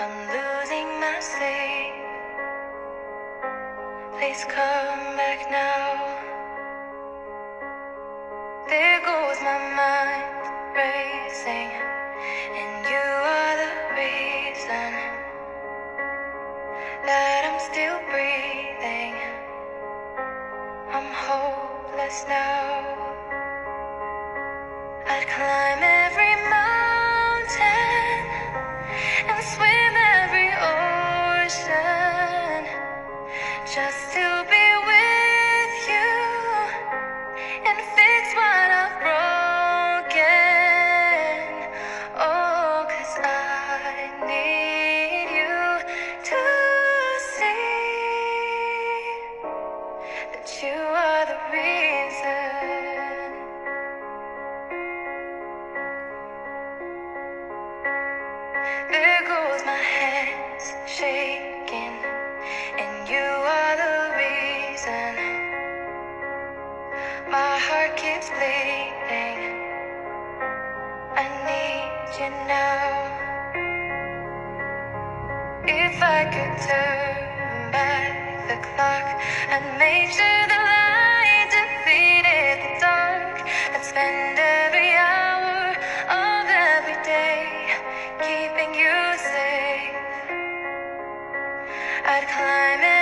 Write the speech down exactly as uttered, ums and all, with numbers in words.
I'm losing my sleep. Please come back now. There goes my mind racing, and you are the reason that I'm still breathing. I'm hopeless now. I'd climb every mountain and swim every ocean just to be with you and fix what I've broken. Oh, 'cause I need you to see that you are the reason. There goes my hands shaking, and you are the reason. My heart keeps bleeding. I need you now. If I could turn back the clock, I'd make sure the light defeated the dark. I'd spend every hour of every day keeping you safe. I'd climb